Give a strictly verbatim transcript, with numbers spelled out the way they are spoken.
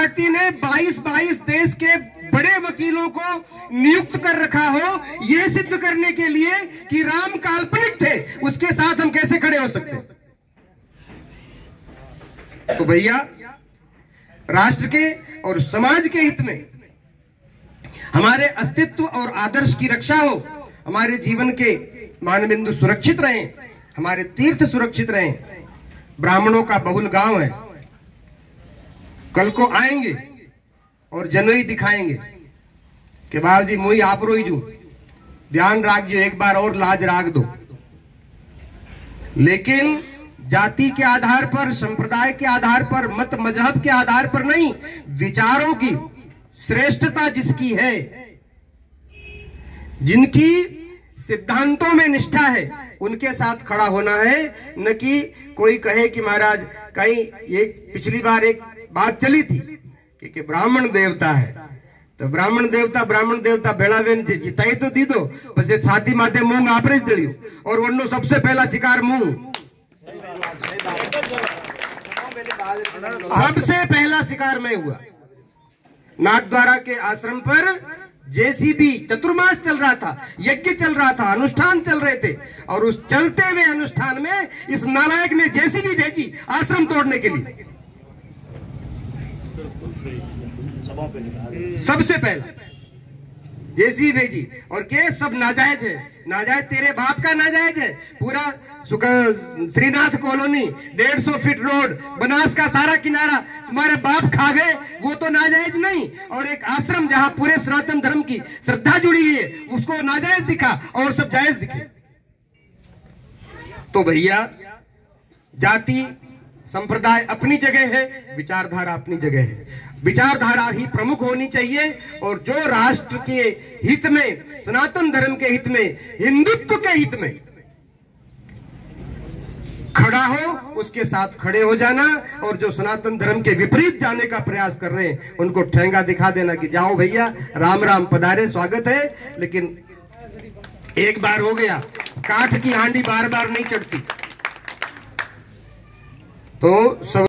Party ने बाईस बाईस देश के बड़े वकीलों को नियुक्त कर रखा हो, यह सिद्ध करने के लिए कि राम काल्पनिक थे, उसके साथ हम कैसे खड़े हो सकते हैं? तो भैया, राष्ट्र के और समाज के हित में हमारे अस्तित्व और आदर्श की रक्षा हो, हमारे जीवन के मानबिंदु सुरक्षित रहें, हमारे तीर्थ सुरक्षित रहें। ब्राह्मणों का बहुल गांव है, कल को आएंगे और जनोई दिखाएंगे कि बाबूजी मुई आप रोई जू, ध्यान राख जो, एक बार और लाज राख दो। लेकिन जाति के आधार पर, संप्रदाय के आधार पर, मत मजहब के आधार पर नहीं, विचारों की श्रेष्ठता जिसकी है, जिनकी सिद्धांतों में निष्ठा है, उनके साथ खड़ा होना है। न कि कोई कहे कि महाराज, कहीं एक पिछली बार एक बात चली थी कि, कि ब्राह्मण देवता है, तो ब्राह्मण देवता ब्राह्मण देवता भेड़ावेन जिताई तो दी दो, પછી સાથી માથે મૂંગ આપરે જ દળ્યું, और वरनो सबसे पहला शिकार मूंग, सबसे पहला शिकार में हुआ। नाथद्वारा के आश्रम पर जेसीबी चतुर्मास चल रहा था, यज्ञ चल रहा था, अनुष्ठान चल रहे थे, और उस चलते हुए अनुष्ठान में इस नालायक ने जेसीबी भेजी आश्रम तोड़ने के लिए। सबसे पहला जेसीबी भेजी, और के सब नाजायज है। नाजायज तेरे बाप का नाजायज है। पूरा श्रीनाथ कॉलोनी, डेढ़ सौ फीट रोड, बनास का सारा किनारा तुम्हारे बाप खा गए, वो तो नाजायज नहीं। और एक आश्रम जहां पूरे सनातन धर्म की श्रद्धा जुड़ी है, उसको नाजायज दिखा और सब जायज दिखे। तो भैया, जाति संप्रदाय अपनी जगह है, विचारधारा अपनी जगह है। विचारधारा ही प्रमुख होनी चाहिए, और जो राष्ट्र के हित में, सनातन धर्म के हित में, हिंदुत्व के हित में खड़ा हो, उसके साथ खड़े हो जाना। और जो सनातन धर्म के विपरीत जाने का प्रयास कर रहे हैं, उनको ठेंगा दिखा देना कि जाओ भैया, राम राम पधारे, स्वागत है। लेकिन एक बार हो गया, काठ की हांडी बार बार नहीं चढ़ती। तो सब